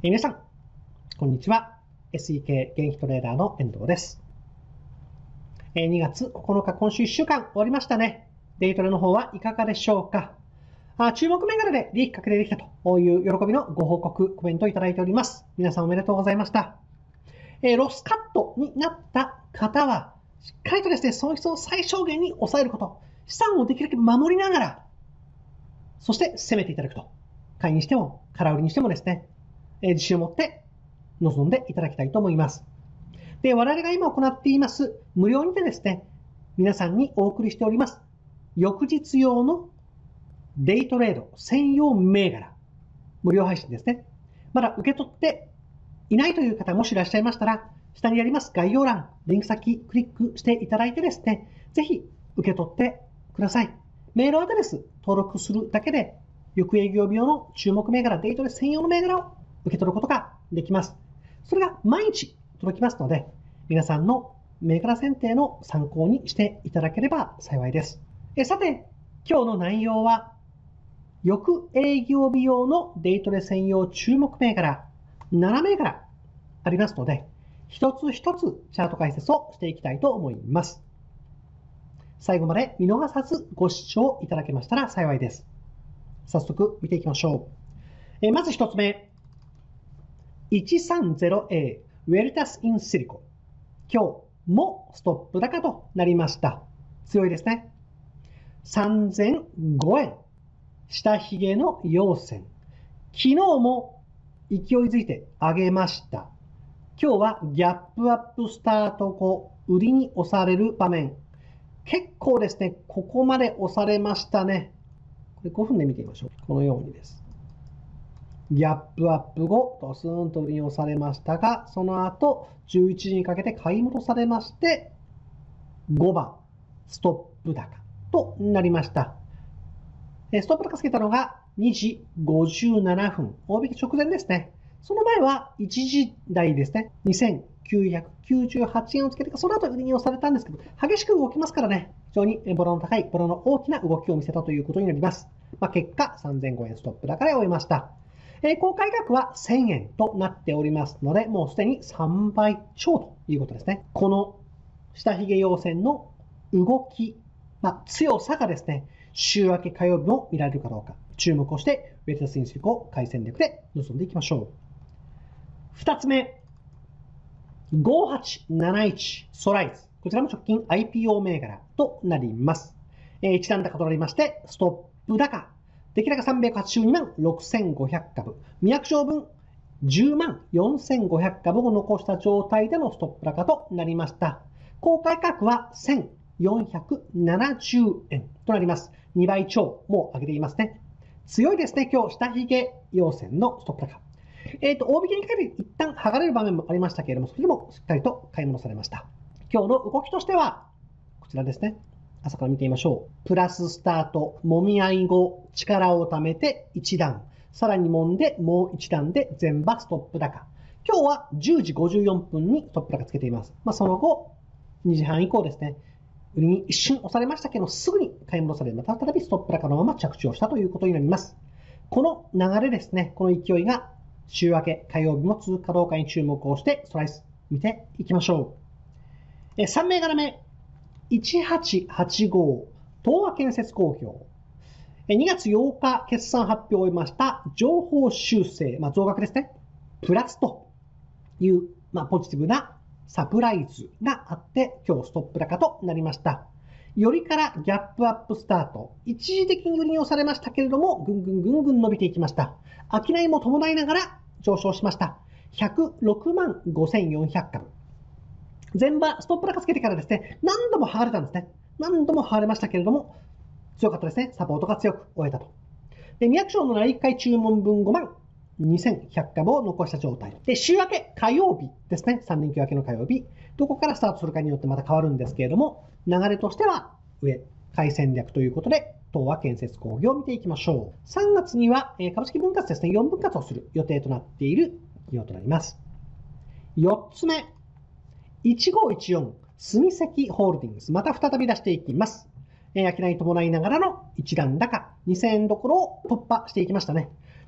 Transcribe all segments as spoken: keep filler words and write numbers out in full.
えー皆さん、こんにちは。エスイーケー 現役トレーダーの遠藤です。えーにがつここのか、今週いっしゅうかん終わりましたね。デイトレの方はいかがでしょうか。あ注目銘柄で利益確定できたという喜びのご報告、コメントをいただいております。皆さんおめでとうございました。えーロスカットになった方は、しっかりとですね、損失を最小限に抑えること、資産をできるだけ守りながら、そして攻めていただくと。買いにしても、空売りにしてもですね、えー自信を持って臨んでいただきたいと思います。で、我々が今行っています、無料にてですね、皆さんにお送りしております、翌日用のデイトレード専用銘柄、無料配信ですね。まだ受け取っていないという方もしいらっしゃいましたら、下にあります概要欄、リンク先クリックしていただいてですね、ぜひ受け取ってください。メールアドレス登録するだけで、翌営業日用の注目銘柄、デイトレ専用の銘柄を受け取ることができます。それが毎日届きますので、皆さんの銘柄選定の参考にしていただければ幸いです。えさて、今日の内容は、翌営業日用のデイトレ専用注目銘柄、なな銘柄ありますので、一つ一つチャート解説をしていきたいと思います。最後まで見逃さずご視聴いただけましたら幸いです。早速見ていきましょう。えまず一つ目。いちさんぜろエー ウェルタスインシリコ。今日もストップ高となりました。強いですね。さんぜんごえん。下髭の陽線。昨日も勢いづいて上げました。今日はギャップアップスタート後、売りに押される場面。結構ですね、ここまで押されましたね。これごふんで見てみましょう。このようにです。ギャップアップ後、ドスーンと売りに押されましたが、その後、じゅういちじにかけて買い戻されまして、ごばん、ストップ高となりました。ストップ高つけたのがにじごじゅうななふん、大引き直前ですね。その前はいちじ台ですね。にせんきゅうひゃくきゅうじゅうはちえんをつけて、その後売りに押されたんですけど、激しく動きますからね、非常にボラの高い、ボラの大きな動きを見せたということになります。まあ、結果、さんぜんごえんストップ高で終えました。えー、公開額はせんえんとなっておりますので、もうすでにさんばい超ということですね。この下髭陽線の動き、まあ、強さがですね、週明け火曜日も見られるかどうか、注目をして、ウェルタスインシリコ買い戦略で臨んでいきましょう。二つ目、ごはちなないちソライズ。こちらも直近 アイピーオー 銘柄となります。えー、一段高となりまして、ストップ高。出来高さんびゃくはちじゅうにまんろくせんごひゃくかぶ。未約勝分じゅうまんよんせんごひゃくかぶを残した状態でのストップ高となりました。公開価格はせんよんひゃくななじゅうえんとなります。にばい超もう上げていますね。強いですね、今日、下髭陽線のストップ高。えっ、ー、と、大引けにかけて一旦剥がれる場面もありましたけれども、それでもしっかりと買い戻されました。今日の動きとしては、こちらですね。朝から見てみましょう。プラススタート、もみ合い後、力をためて一段。さらに揉んでもう一段で全場ストップ高。今日はじゅうじごじゅうよんぷんにストップ高つけています。まあ、その後、にじはん以降ですね。売りに一瞬押されましたけど、すぐに買い戻され、また再びストップ高のまま着地をしたということになります。この流れですね、この勢いが週明け火曜日も続くかどうかに注目をして、スライス見ていきましょう。さん銘柄目、いちはちはちご、東和建設工業。にがつようか決算発表を終えました情報修正、まあ、増額ですね。プラスという、まあ、ポジティブなサプライズがあって、今日ストップ高となりました。よりからギャップアップスタート。一時的に売りに押されましたけれども、ぐんぐんぐんぐん伸びていきました。商いも伴いながら上昇しました。ひゃくろくまんごせんよんひゃくかぶ。前場ストップ高つけてからですね、何度も剥がれたんですね。何度も剥がれましたけれども、強かったですね。サポートが強く終えたと。で、にひゃくしょうの内回注文分ごまんにせんひゃくかぶを残した状態。で、週明け火曜日ですね。さんれんきゅう明けの火曜日。どこからスタートするかによってまた変わるんですけれども、流れとしては上、買い戦略ということで、東和建設工業を見ていきましょう。さんがつには株式分割ですね。よんぶん割をする予定となっている企業となります。よっつめ、いちごいちよん、住石ホールディングス。また再び出していきます。えー、商い伴いながらの一段高、にせんえんどころを突破していきましたね。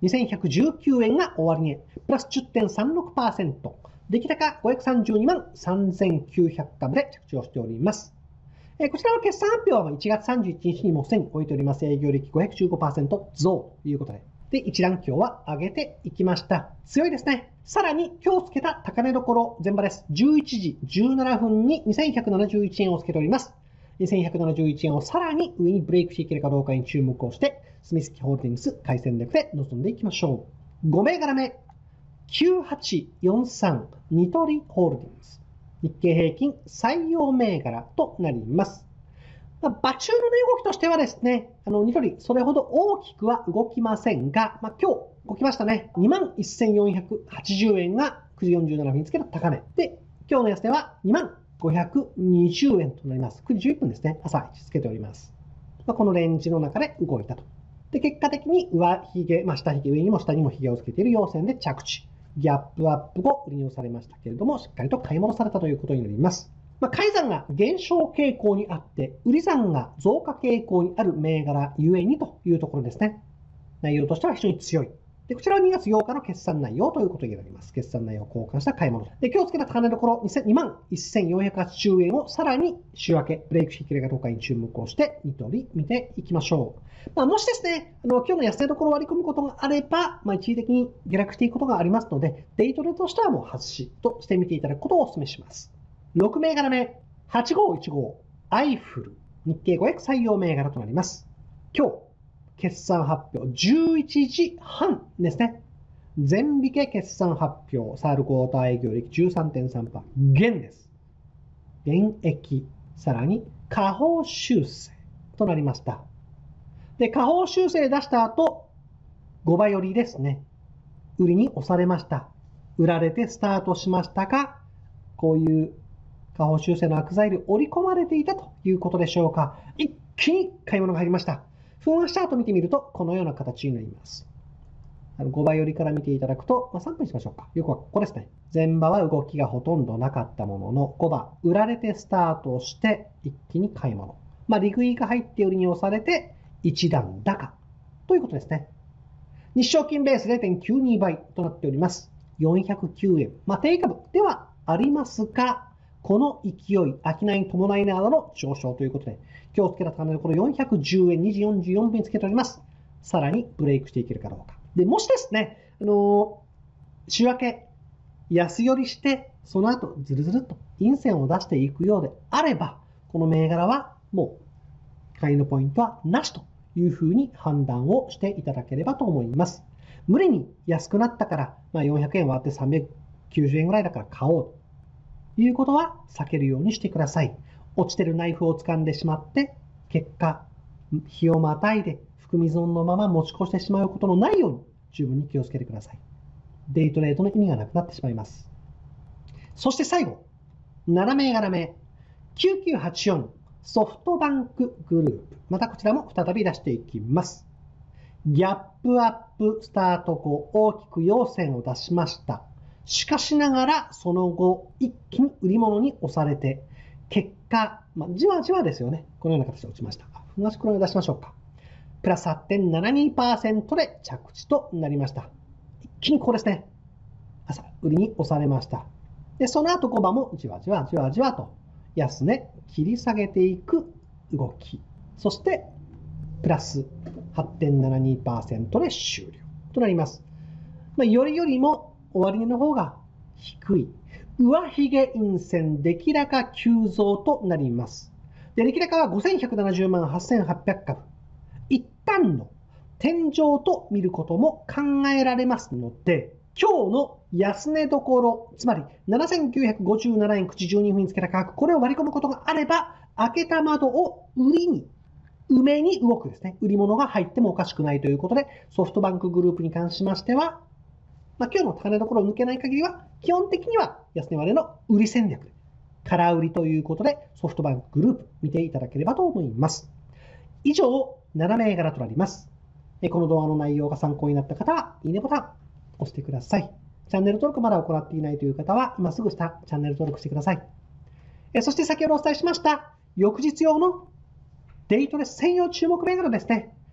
にせんひゃくじゅうきゅうえんが終値、プラス じゅってんさんろくパーセント。出来高ごひゃくさんじゅうにまんさんぜんきゅうひゃくかぶで着地をしております。えー、こちらは決算発表はいちがつさんじゅういちにちにもすでに終えております。営業利益 ごひゃくじゅうごパーセント 増ということで。で、一覧今日は上げていきました。強いですね。さらに今日つけた高値どころ前場です。じゅういちじじゅうななふんににせんひゃくななじゅういちえんをつけております。にせんひゃくななじゅういちえんをさらに上にブレイクしていけるかどうかに注目をして、スミスキホールディングス買い戦略で臨んでいきましょう。ご銘柄目、きゅうはちよんさんニトリホールディングス。日経平均採用銘柄となります。まあ、場中の値動きとしてはですね、あの、ニトリ、それほど大きくは動きませんが、まあ、今日動きましたね。にまんせんよんひゃくはちじゅうえんがくじよんじゅうななふんにつけた高値。で、今日の安値はにまんごひゃくにじゅうえんとなります。くじじゅういっぷんですね。朝位置つけております。まあ、このレンジの中で動いたと。で、結果的に上髭、まあ、下髭、上にも下にも髭をつけている陽線で着地。ギャップアップ後、売りに押されましたけれども、しっかりと買い戻されたということになります。まあ、買い算が減少傾向にあって、売り算が増加傾向にある銘柄ゆえにというところですね。内容としては非常に強い。で、こちらはにがつようかの決算内容ということになります。決算内容を交換した買い物。で、今日つけた高値どころにまんせんよんひゃくはちじゅうえんをさらに週明け、ブレイクしていけるかどうかに注目をして、ニトリ見ていきましょう。まあ、もしですね、あの、今日の安値どころを割り込むことがあれば、まあ、一時的に下落していくことがありますので、デイトレとしてはもう外しとしてみていただくことをお勧めします。ろく銘柄目、はちごいちご、アイフル、日経ごひゃく採用銘柄となります。今日、決算発表、じゅういちじはんですね。全引け決算発表、サールクォーター営業利益 じゅうさんてんさんパーセント、減です。減益、さらに下方修正となりました。で、下方修正出した後、ごば寄りですね。売りに押されました。売られてスタートしましたが、こういう下方修正の悪材料織り込まれていたということでしょうか。一気に買い物が入りました。分足チャート見てみると、このような形になります。あのごば寄りから見ていただくと、まあ、さんぷんにしましょうか。よくはここですね。前場は動きがほとんどなかったものの、ごば、売られてスタートして、一気に買い物。まあ、利食いが入って売りに押されて、一段高。ということですね。日証金ベース れいてんきゅうに 倍となっております。よんひゃくきゅうえん。まあ、低株ではありますが、この勢い、商いに伴いながらの上昇ということで、今日つけた高値のころよんひゃくじゅうえん、にじよんじゅうよんぷんにつけております。さらにブレイクしていけるかどうか。で、もしですね、あのー、週明け、安寄りして、その後、ずるずるっと陰線を出していくようであれば、この銘柄はもう、買いのポイントはなしというふうに判断をしていただければと思います。無理に安くなったから、まあ、よんひゃくえん割ってさんびゃくきゅうじゅうえんぐらいだから買おうということは避けるようにしてください。落ちてるナイフを掴んでしまって、結果、日をまたいで、含み損のまま持ち越してしまうことのないように十分に気をつけてください。デイトレードの意味がなくなってしまいます。そして最後、なな銘柄目、きゅうきゅうはちよんソフトバンクグループ。またこちらも再び出していきます。ギャップアップスタート後、大きく陽線を出しました。しかしながら、その後、一気に売り物に押されて、結果、まあ、じわじわですよね。このような形で落ちました。同じくらい出しましょうか。プラス はちてんななにパーセント で着地となりました。一気にここですね。朝、売りに押されました。で、その後ごばもじわじわじわじわと安値切り下げていく動き。そして、プラス はちてんななにパーセント で終了となります。まあ、よりよりも終値の方が低い。上髭陰線出来高急増となります。で、出来高はごせんひゃくななじゅうまんはっせんはっぴゃくかぶ。一旦の天井と見ることも考えられますので、今日の安値どころ、つまりななせんきゅうひゃくごじゅうななえんくじじゅうにふんにつけた価格、これを割り込むことがあれば、開けた窓を売りに、埋めに動くですね。売り物が入ってもおかしくないということで、ソフトバンクグループに関しましては、まあ、今日の高値どころを抜けない限りは、基本的には安値割れの売り戦略で、空売りということで、ソフトバンクグループ見ていただければと思います。以上、なな銘柄となります。この動画の内容が参考になった方は、いいねボタンを押してください。チャンネル登録まだ行っていないという方は、今すぐ下、チャンネル登録してください。そして先ほどお伝えしました、翌日用のデイトレ専用注目銘柄ですね。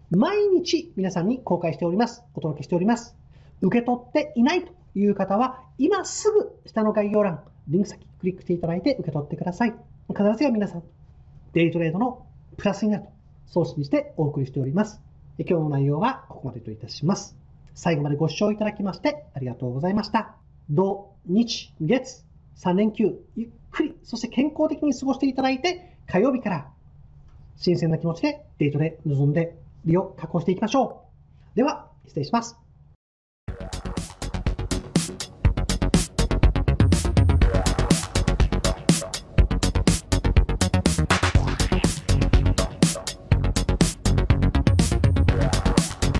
毎日皆さんに公開しております。お届けしております。受け取っていないという方は、今すぐ下の概要欄、リンク先クリックしていただいて受け取ってください。必ずや皆さん、デイリートレードのプラスになると、そう信じてお送りしております。今日の内容はここまでといたします。最後までご視聴いただきましてありがとうございました。土、日、月、さん連休、ゆっくり、そして健康的に過ごしていただいて、火曜日から新鮮な気持ちでデイトレ臨んで利を確保していきましょう。では、失礼します。